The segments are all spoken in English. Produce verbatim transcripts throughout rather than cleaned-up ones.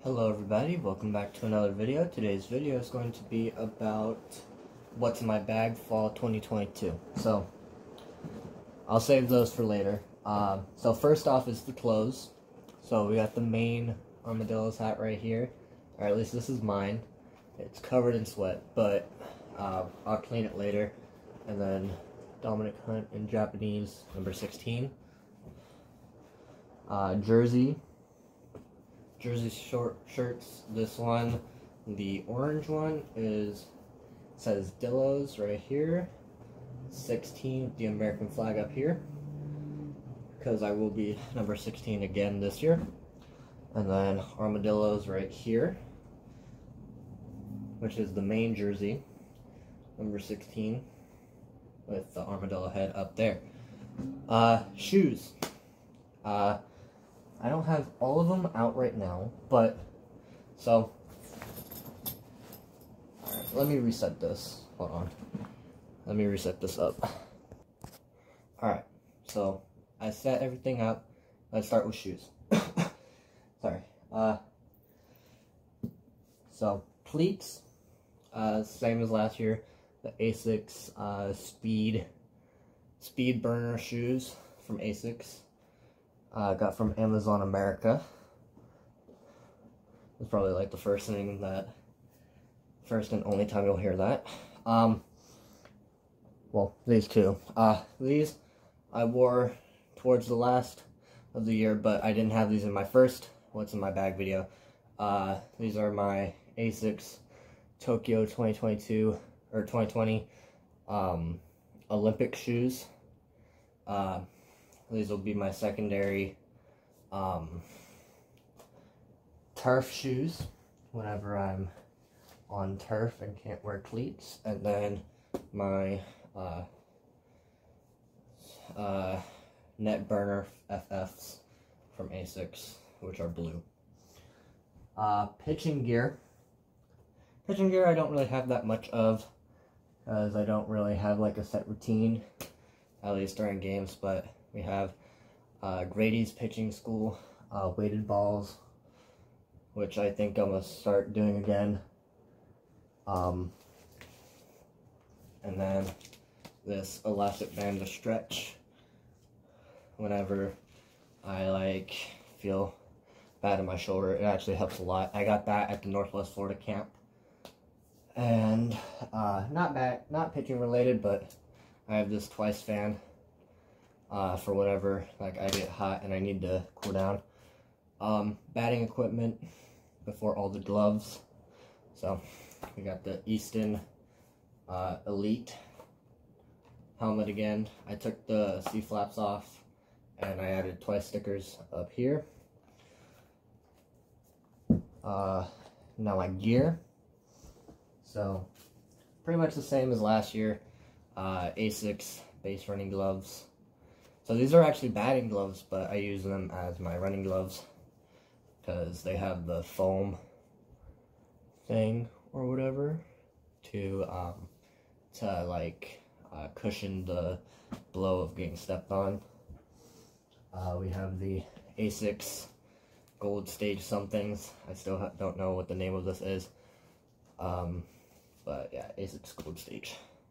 Hello everybody, welcome back to another video. Today's video is going to be about what's in my bag fall twenty twenty-two. So, I'll save those for later. Uh, so first off is the clothes. So we got the main Armadillo's hat right here. Or at least this is mine. It's covered in sweat, but uh, I'll clean it later. And then Dominic Hunt in Japanese, number sixteen. Uh, jersey. Jersey short shirts. This one, the orange one, is says Dillos right here. sixteen, the American flag up here, because I will be number sixteen again this year. And then Armadillos right here, which is the main jersey, number sixteen, with the armadillo head up there. Uh, shoes. Uh, I don't have all of them out right now, but, so, alright, let me reset this. Hold on. Let me reset this up. Alright, so, I set everything up. Let's start with shoes. Sorry. Uh, so, cleats, uh, same as last year. The Asics, uh, Speed, Speed Burner shoes from Asics. I uh, got from Amazon America. It's probably like the first thing that, first and only time you'll hear that. Um, well, these two. Uh, these I wore towards the last of the year, but I didn't have these in my first What's in My Bag video. Uh, these are my Asics Tokyo twenty twenty-two, or twenty twenty, um, Olympic shoes. Uh, These will be my secondary um, turf shoes whenever I'm on turf and can't wear cleats. And then my uh, uh, net burner F Fs from Asics, which are blue. Uh, pitching gear. Pitching gear I don't really have that much of, because I don't really have like a set routine, at least during games, but we have uh, Grady's Pitching School, uh, weighted balls, which I think I'm going to start doing again. Um, and then this elastic band to stretch whenever I like feel bad in my shoulder. It actually helps a lot. I got that at the Northwest Florida camp. And uh, not bad, not pitching related, but I have this Twice fan. Uh, for whatever, like I get hot and I need to cool down. Um, batting equipment before all the gloves. So, we got the Easton uh, Elite helmet again. I took the C-flaps off and I added Twice stickers up here. Uh, now my gear. So, pretty much the same as last year. Uh, Asics base running gloves. So these are actually batting gloves, but I use them as my running gloves because they have the foam thing or whatever to um, to like uh, cushion the blow of getting stepped on. Uh, we have the Asics Gold Stage somethings. I still ha don't know what the name of this is, um, but yeah, Asics Gold Stage.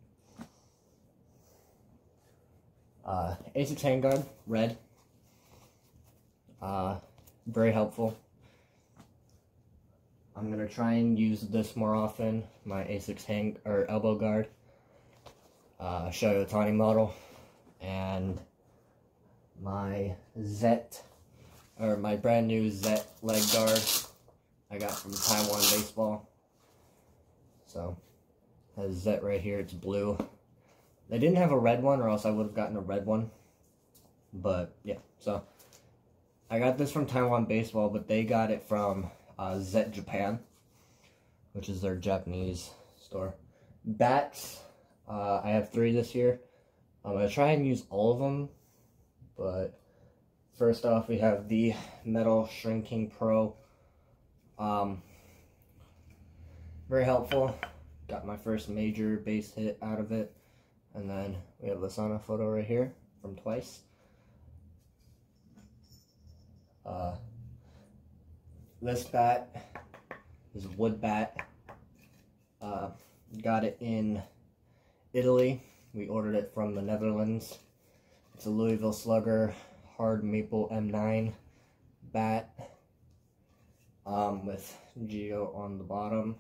Uh, Asics handguard, red. Uh, very helpful. I'm gonna try and use this more often. My Asics hand or elbow guard, uh, Shohei Ohtani model, and my Zet or my brand new Zet leg guard I got from Taiwan Baseball. So, has Zet right here. It's blue. They didn't have a red one, or else I would have gotten a red one. But, yeah, so I got this from Taiwan Baseball, but they got it from uh, Zet Japan, which is their Japanese store. Bats, uh, I have three this year. I'm going to try and use all of them, but first off, we have the Metal Shrinking Pro. Um, very helpful. Got my first major base hit out of it. And then we have this on a photo right here from Twice. Uh, this bat is a wood bat. Uh, got it in Italy. We ordered it from the Netherlands. It's a Louisville Slugger hard maple M nine bat um, with Geo on the bottom.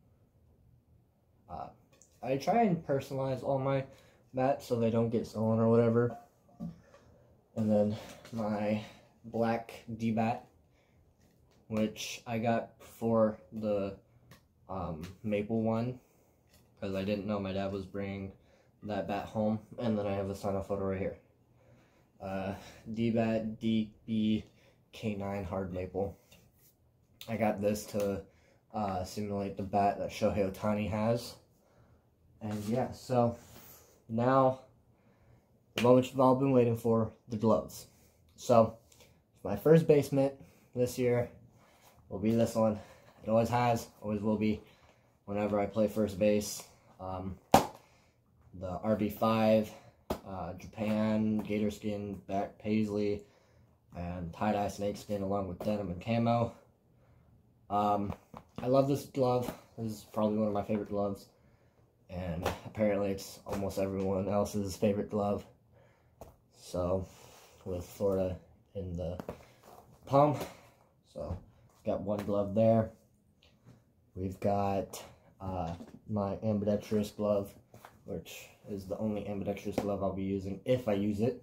Uh, I try and personalize all my bats so they don't get stolen or whatever. And then my black D-bat, which I got for the um, maple one, because I didn't know my dad was bringing that bat home. And then I have the sign-off photo right here. Uh, D-bat D B K nine hard maple. I got this to uh, simulate the bat that Shohei Ohtani has. And yeah, so now the moment you've all been waiting for, the gloves. So my first base mitt this year will be this one. It always has, always will be whenever I play first base. Um, the R B five, uh, Japan, gator skin, back paisley, and tie-dye snakeskin along with denim and camo. Um, I love this glove. This is probably one of my favorite gloves. And apparently it's almost everyone else's favorite glove. So, with Florida in the palm. So, got one glove there. We've got uh, my ambidextrous glove, which is the only ambidextrous glove I'll be using if I use it.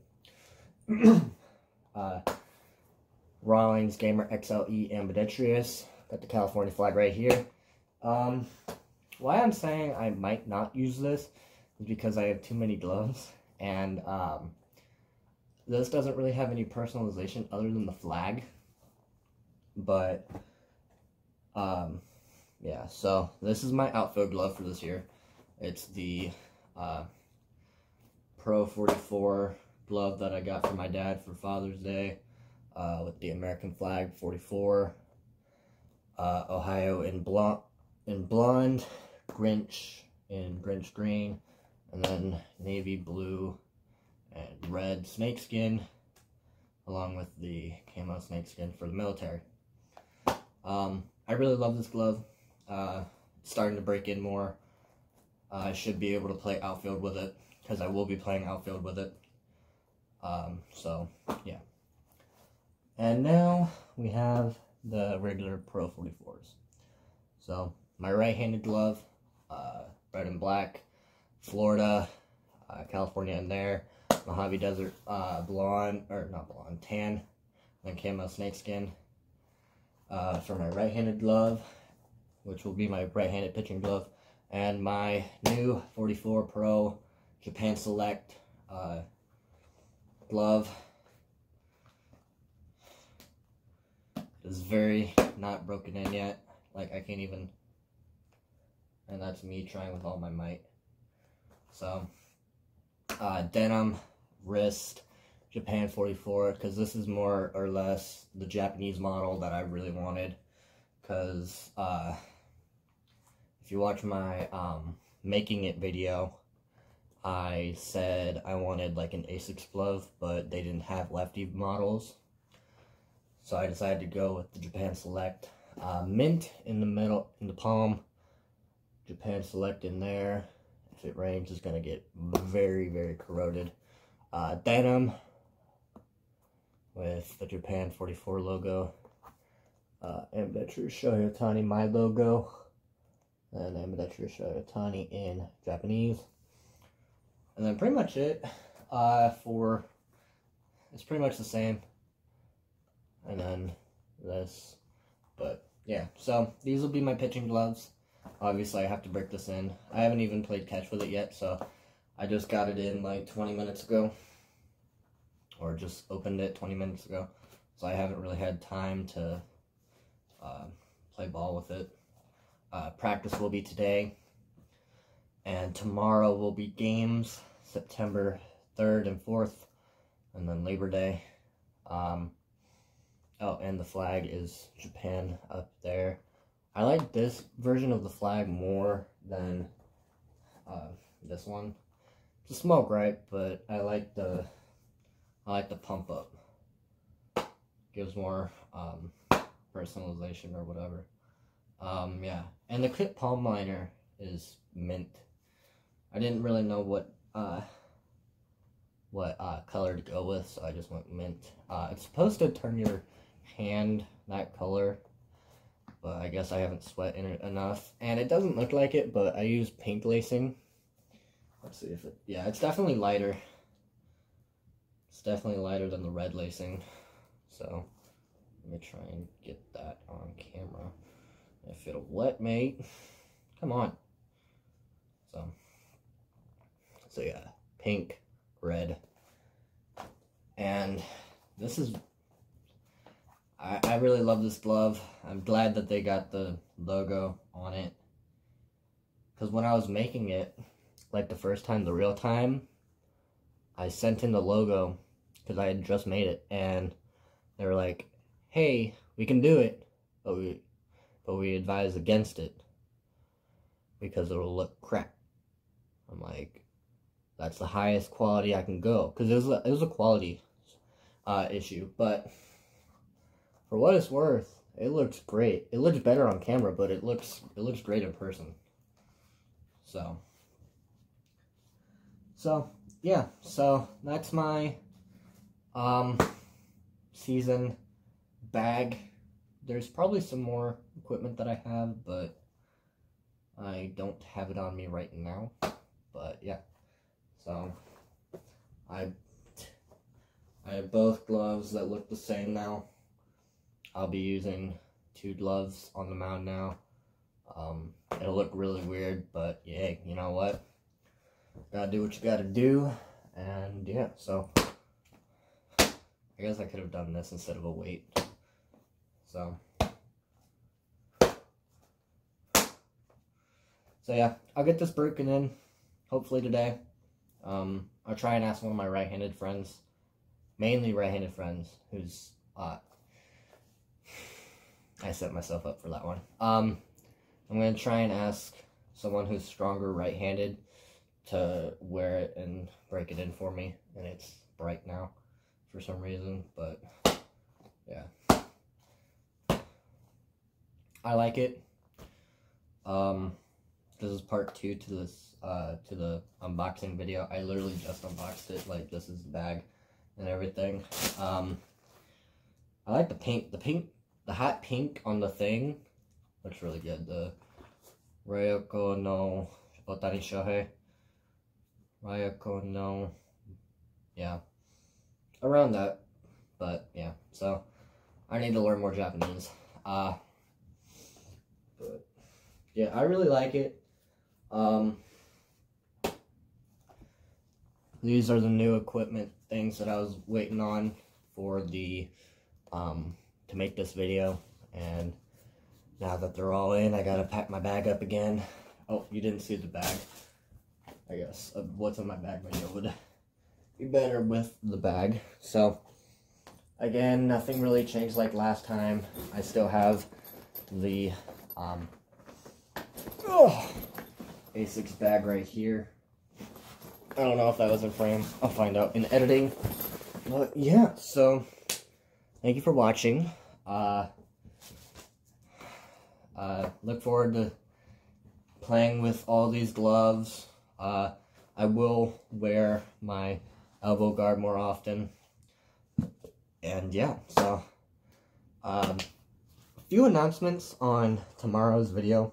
uh, Rawlings Gamer X L E ambidextrous. Got the California flag right here. Um, why I'm saying I might not use this is because I have too many gloves, and um, this doesn't really have any personalization other than the flag. But um, yeah, so this is my outfield glove for this year. It's the uh, Pro forty-four glove that I got from my dad for Father's Day, uh, with the American flag forty-four, uh, Ohio in blonde, in blonde, Grinch in Grinch green, and then navy blue and red snakeskin, along with the camo snakeskin for the military. Um, I really love this glove. Uh, it's starting to break in more. Uh, I should be able to play outfield with it, because I will be playing outfield with it. Um, so, yeah. And now we have the regular Pro forty-fours. So, my right-handed glove, uh, red and black, Florida, uh, California in there, Mojave Desert, uh, blonde, or not blonde, tan, then camo snakeskin. Uh, for my right-handed glove, which will be my right-handed pitching glove, and my new forty-four Pro Japan Select uh, glove. It's very not broken in yet. Like, I can't even, and that's me trying with all my might. So, uh, denim, wrist, Japan forty-four, because this is more or less the Japanese model that I really wanted. Because, uh, if you watch my, um, making it video, I said I wanted, like, an Asics glove, but they didn't have lefty models. So I decided to go with the Japan Select. Uh, mint in the middle, in the palm, Japan Select in there. If it rains, it's going to get very, very corroded. Uh, denim with the Japan forty-four logo. Uh, ambidextrous Shohei Ohtani, my logo. And ambidextrous Shohei Ohtani in Japanese. And then pretty much it uh, for, it's pretty much the same. And then this, but yeah, so these will be my pitching gloves. Obviously I have to break this in. I haven't even played catch with it yet, so I just got it in like twenty minutes ago, or just opened it twenty minutes ago, so I haven't really had time to uh, play ball with it. Uh, practice will be today, and tomorrow will be games, September third and fourth, and then Labor Day. Um, Oh, and the flag is Japan up there. I like this version of the flag more than uh, this one. It's a small gripe, but I like the I like the pump up. Gives more um, personalization or whatever. Um, yeah, and the clip palm liner is mint. I didn't really know what uh, what uh, color to go with, so I just went mint. Uh, it's supposed to turn your hand that color, but I guess I haven't sweat in it enough. And it doesn't look like it, but I use pink lacing. Let's see if it, yeah, it's definitely lighter. It's definitely lighter than the red lacing. So, let me try and get that on camera. If it'll let me. Come on. So, so yeah, pink, red. And this is, I, I really love this glove. I'm glad that they got the logo on it. Because when I was making it, like the first time, the real time, I sent in the logo because I had just made it. And they were like, hey, we can do it, but we, but we advise against it because it'll look crap. I'm like, that's the highest quality I can go. Because it was a, it was a quality uh, issue, but for what it's worth, it looks great. It looks better on camera, but it looks it looks great in person. So, so yeah. So that's my um season bag. There's probably some more equipment that I have, but I don't have it on me right now. But yeah. So I I have both gloves that look the same now. I'll be using two gloves on the mound now. Um, it'll look really weird, but yeah, you know what? Gotta do what you gotta do, and yeah, so I guess I could have done this instead of a weight. So, so yeah, I'll get this broken in, hopefully today. Um, I'll try and ask one of my right-handed friends, mainly right-handed friends, who's, uh, I set myself up for that one. Um, I'm going to try and ask someone who's stronger right-handed to wear it and break it in for me. And it's bright now for some reason, but yeah. I like it. Um, this is part two to this, uh, to the unboxing video. I literally just unboxed it. Like, this is the bag and everything. Um, I like the pink. The pink. The hot pink on the thing looks really good. The Ryoko no Otani Shohei. Ryoko no, yeah, around that. But yeah, so I need to learn more Japanese. Uh, but yeah, I really like it. Um, these are the new equipment things that I was waiting on for the um. to make this video, and now that they're all in, I gotta pack my bag up again. Oh, you didn't see the bag. I guess uh, what's in my bag video would be better with the bag. So again, nothing really changed like last time. I still have the um oh, ASICS bag right here. I don't know if that was in frame. I'll find out in editing. But yeah, so thank you for watching. Uh, uh, look forward to playing with all these gloves. Uh, I will wear my elbow guard more often. And yeah, so um, a few announcements on tomorrow's video.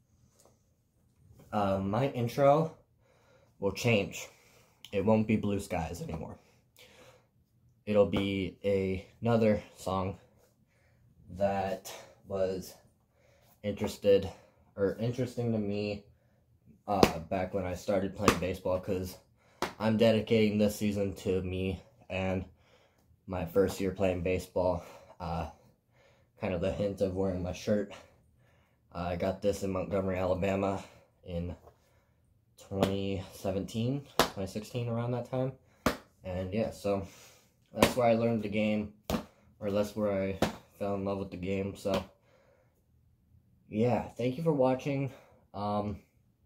Uh, my intro will change. It won't be Blue Skies anymore. It'll be a, another song that was interested or interesting to me uh, back when I started playing baseball, because I'm dedicating this season to me and my first year playing baseball. Uh, kind of the hint of wearing my shirt. Uh, I got this in Montgomery, Alabama in twenty seventeen, twenty sixteen, around that time. And yeah, so that's where I learned the game, or that's where I fell in love with the game. So yeah, thank you for watching. Um,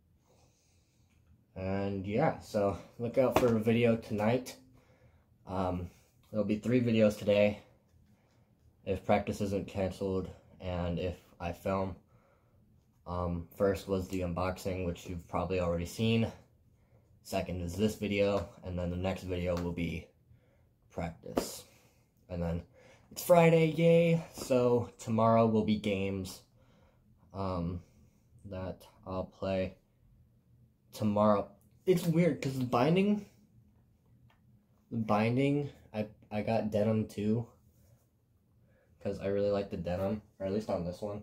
and yeah, so look out for a video tonight. Um, there'll be three videos today if practice isn't canceled and if I film. Um, first was the unboxing, which you've probably already seen. Second is this video, and then the next video will be practice. And then it's Friday, yay! So tomorrow will be games um, that I'll play tomorrow. It's weird because the binding, the binding, I I got denim too, because I really like the denim, or at least on this one.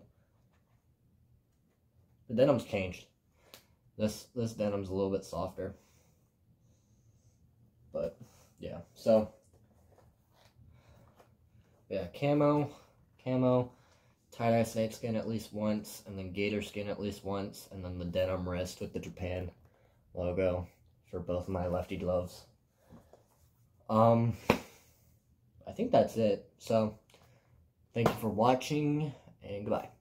The denim's changed. This this denim's a little bit softer. But yeah, so yeah, camo, camo, tie-dye snakeskin at least once, and then gator skin at least once, and then the denim wrist with the Japan logo for both my lefty gloves. Um, I think that's it. So, thank you for watching, and goodbye.